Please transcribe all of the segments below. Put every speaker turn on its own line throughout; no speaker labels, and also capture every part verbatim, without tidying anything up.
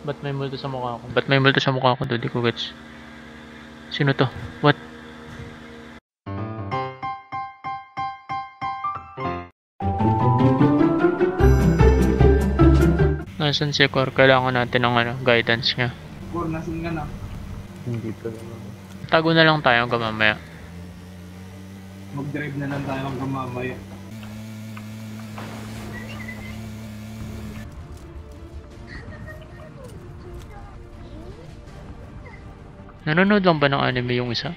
Ba't may multo sa mukha ko? Ba't may multo sa mukha ko doon? Di ko gets. Sino to? What? Nasaan si Cor? Kailangan natin ng ano, guidance niya.
Cor, nasan ka na?
Hindi pa naman.
Tago na lang tayo hanggang mamaya.
Mag-drive na lang tayo hanggang mamaya.
Nanonood lang ba ng anime yung isa?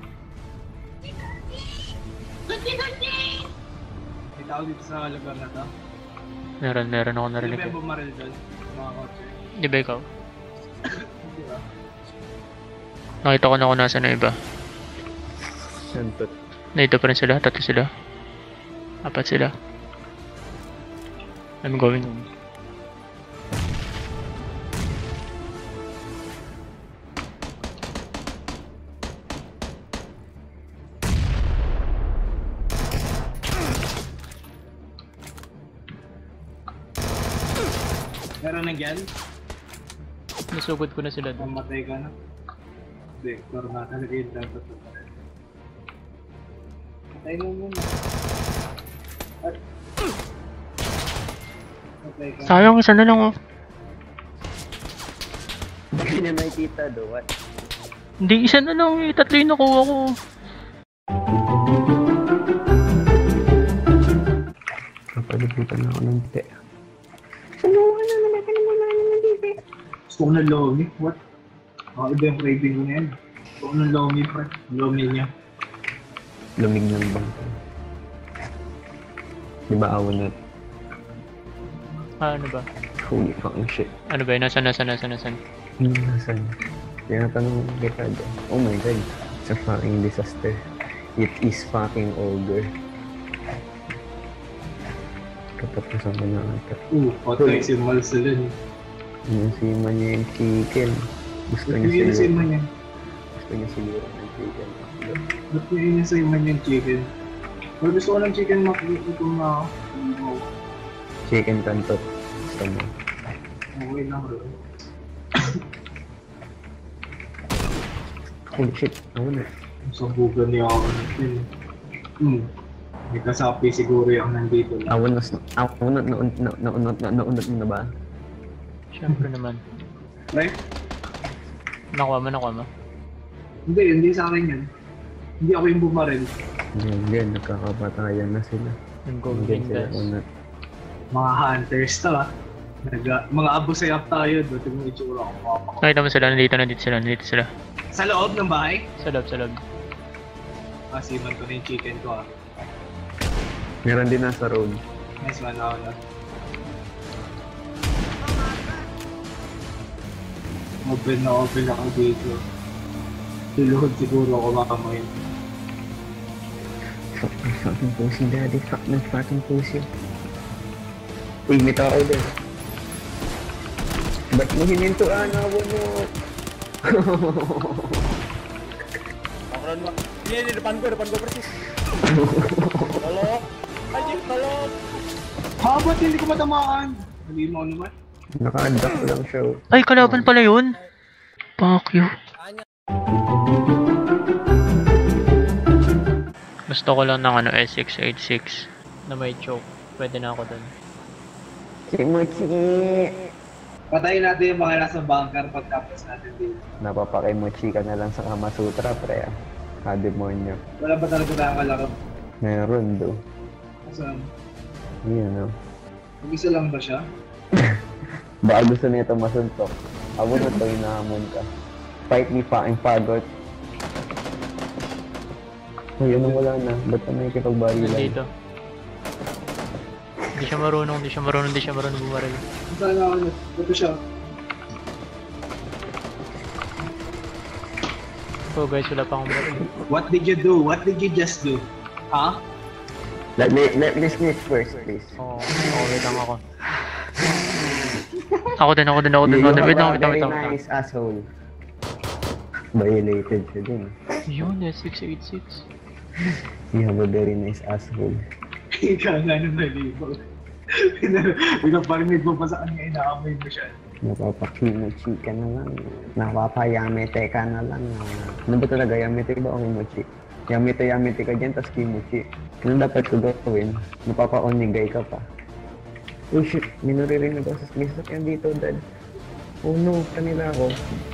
May tao dito sa lugar na to.
Meron, meron ako
Hindi
narinig.
ba yung bumaril doon? Mga kotse.
Di ba ikaw?
Hindi ba?
Nakita ko na kung nasa na iba.
Santot.
Nandito pa rin sila, tatlo sila. Apat sila. I'm going home.
Meron na dyan?
Nasugod ko na sila doon.
Mamatay ka na? Hindi, Cor na talaga yung dapat na pa rin. Patay mo muna. At... Patay ka.
Sayang, isa na lang oh.
Hindi na makikita do, what?
Hindi, isa na lang eh. Tatlo yung nakuha ko.
Kapaliputan na ako ng te. Ano? Ano? Ano? Ano? Ano? Ano?
Gusto ko ng lomi. What? Ah, iba yung craving ko na yan. Gusto ko ng lomi, pre. Lomi niya.
Lumig ng bangka. Di ba awan na?
Ah, ano ba?
Holy fucking shit.
Ano ba yun? Nasaan, nasaan, nasaan, nasaan?
Ano nasan? Tinatanong kita doon. Oh my god. It's a fucking disaster. It is fucking ogre. Katapusan ko na ata.
Uh, patay si Marcelin.
Yung sima niya yung chicken. Gusto
Ba't
niya
yun sa
siguro.
iman niya?
Gusto niya siguro ng chicken.
Ba't yun sa iman yung chicken? Pero gusto ko ng chicken makikita na ako.
Chicken kantot. Gusto mo.
Okay lang bro.
Holy shit. Ako na.
Sa buga niya ako natin. Hmm. May kasapi siguro yung nandito lang.
Awan na, awan na, naunat na, naunat na, naunat mo na ba?
Siyempre naman.
Right?
Nakuha mo, nakuha mo.
Hindi, hindi sa akin yan. Hindi ako yung bumaril.
Hindi, hindi. Nagkakapatayan na sila.
I'm
Hindi
going
sila
guys.
unat.
Mga hunters to ah. Naga, mga abusayap tayo doon. Tingnan mo yung itsura ko. Mapapaka-
Nakita mo sila, nandito, nandito sila, nandito sila.
Sa loob ng bahay?
Sa loob, sa loob.
Kasiman ko na yung chicken ko ah.
Meron din nasa road.
Nice one ako na. Open na open ako dito. Tuluhod siguro ako makamoy.
Fuck ng fucking pussy, daddy. Fuck ng fucking pussy. Uy, may tao din. Ba't mo hinintuan? Awan mo.
Background mo. Ini di depan gua, depan gua persis. Tolong. Anjing, tolong.
Ha, ba't hindi ko matamaan? Hindi mo naman.
Naka-undock lang siya.
Ay, kalaban pala yun! Fuck you. Gusto ko lang ng ano, S six eighty-six na may choke. Pwede na ako dun.
Kimochi!
Patayin natin yung mga nasa bunker pagtapos natin dito.
Napapakimochi ka na lang sa Kamasutra, pre. ah. Ha-demonyo.
Wala ba talaga tayong kalaro?
Meron do.
Kasi,
Yun, no?
mag-isa lang ba siya?
Baka gusto nito masuntok. Abo na to, hinahamon ka. Fight me fucking fagot. Uy, ano wala na? Ba't ka may kipagbarilan?
Nandito. Hindi siya marunong, hindi siya marunong, hindi siya marunong bumaril.
Saan ako na? Ito siya.
So guys, wala pa akong baril.
What did you do? What did you just do? Ha?
Let me, let me snitch first, please.
Oo, oh, wait lang ako. Ako din, ako din, ako din,
You
ako din.
have
Wait lang,
a
wait lang,
very
wait lang.
nice asshole. Violated siya din.
Yun, S six eighty-six.
You have a very nice asshole.
Ikaw nga nung nalibog. Pinaparinig mo pa sa kanya, inaamoy mo siya.
Napapakimochi ka na lang. Napapayamete ka na lang. Ano ba talaga? Yamete ba o kimochi? Yamete-yamete ka dyan, tas kimochi. Ano dapat ko gawin? Napapa-onigay ka pa. Oh shit, may naririnig ako sa may sasakyan dito, dad. Oh no, kanila ako.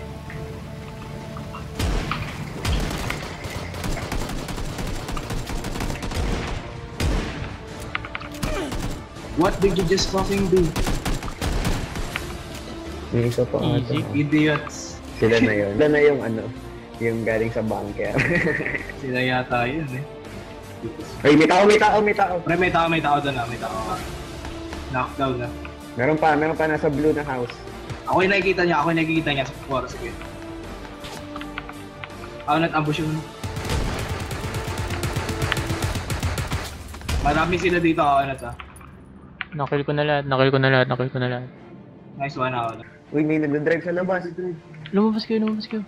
What did you just fucking do?
May isa pa ata.
Easy.
Idiots.
Sila na yun. Sila na yung ano, yung galing sa bunker.
Sila yata yun eh.
Ay, may tao, may tao, may tao.
Pre, may tao, may tao doon ah, may tao. Knockdown na.
Meron pa, meron pa nasa blue na house.
Ako yung nakikita niya, ako yung nakikita niya sa forest. Sige. Ako nat-ambush yun. Marami sila dito, ako nat ah.
Nakill ko na lahat, nakill ko na lahat, nakill ko na lahat.
Nice one ako.
Uy, may nagdadrive sa labas.
Lumabas kayo, lumabas kayo.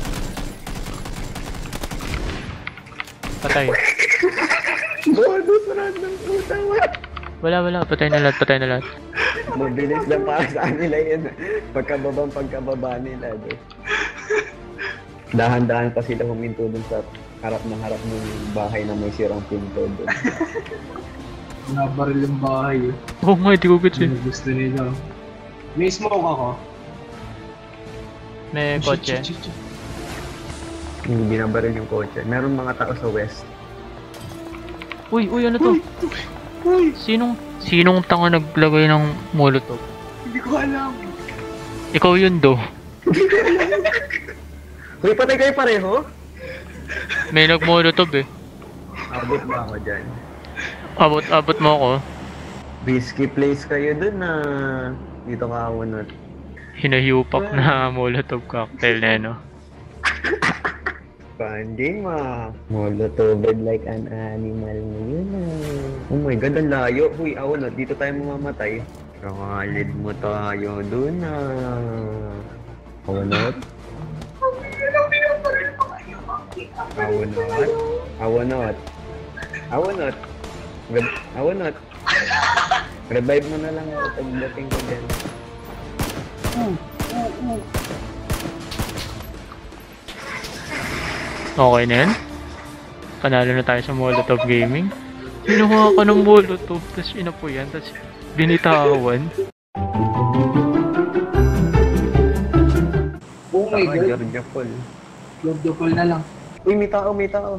Patay.
Bodo, sarad ng puta.
Wala, wala. Patay na lahat, patay na lahat.
Mabilis lang para sa nila yun. Pagkababang pagkababa nila. Do. Dahan-dahan pa sila huminto dun sa harap na harap ng bahay na may sirang pinto doon.
Nabaril yung bahay eh.
Oo nga, di ko gets eh.
Ano gusto nila. May smoke ako.
May
Oh,
kotse.
shit, shit, shit, shit.
Hindi binabaril yung kotse. Meron mga tao sa west.
Uy, uy, ano to?
Uy!
Sinong, sinong tanga naglagay ng molotov?
Hindi ko alam.
Ikaw yun, do.
Uy, patay kayo pareho?
May nag-molotov eh.
Abot ba ako dyan?
Abot, abot mo ako.
Risky place kayo dun na dito ka awanot.
Hinahiupak na molotov cocktail na no.
Pandi ma. Molotov like an animal mo yun ah. Oh my god, ang layo. Huy, awanot. Dito tayo mamamatay. Kakalid mo tayo dun ah. Awanot. Awanot. Awanot. Awanot. Re- Awanot. Revive mo na lang ako pagdating ko dyan.
Okay na yan. Panalo na tayo sa Molotov Gaming. Kinuha ka ng Molotov, tapos inapo yan, tapos binitawan.
Oh my
Saka
god.
Georgia Paul.
Love the call na lang.
Uy, may tao, may tao.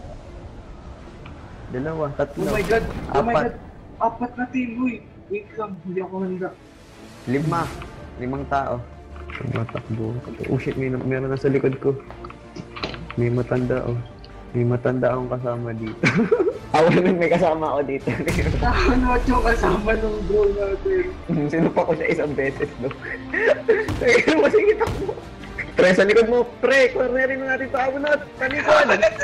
Dalawa, tatlo.
Oh my god. Oh my
Apat.
god. Apat na team, uy. Wait lang, hindi ako handa.
Lima. Limang tao. Matakbo. Oh shit, may meron na sa likod ko. May matanda oh. May matanda akong kasama dito. Ako naman may kasama ako dito.
Ano yung kasama ng bro natin?
Sinupa ko siya isang beses no. Sige mo, sige takbo. Pre, sa likod mo. Pre, cornerin mo natin sa abunot. Talikod.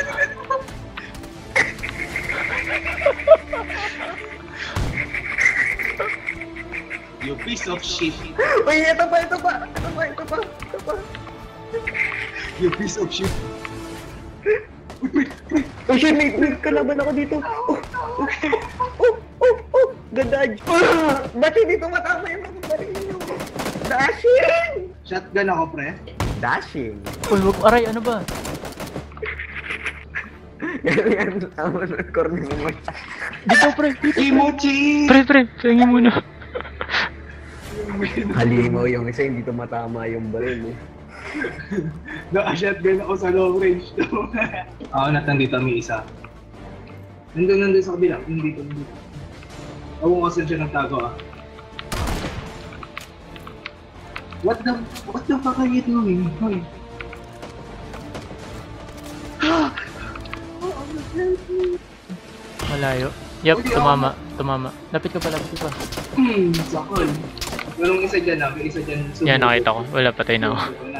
You piece of shit.
Uy, ito pa, ito pa. Ito pa, ito pa. Ito pa.
You piece of shit.
Oh shit, may, may kalaban ako dito. Oh, oh, oh, oh, oh, gadaj. Ah, ba't hindi tumatama yung mga baril nyo? Dashing!
Shotgun ako, pre.
Dashing?
Uy, wag, aray, ano ba?
Ganyan, tama na, corner mo.
Dito, pre, dito.
Kimochi!
Pre, pre, tingin muna.
Halimaw yung isa, hindi tumatama yung baril eh.
Naka-shotgun ako sa long range. Ako na nandito may isa. Nandun nandun sa kabila. Nandito, nandito. Ako kasi siya nagtago ah. What the, what the fuck are you doing? Hoy.
Malayo. Yup,
Uy,
tumama, tumama. Lapit ka pa, lapit ka pa.
Hmm, sakol. Walang isa dyan ah, may isa dyan.
Yan, nakita ko. Wala, patay na ako.
Ano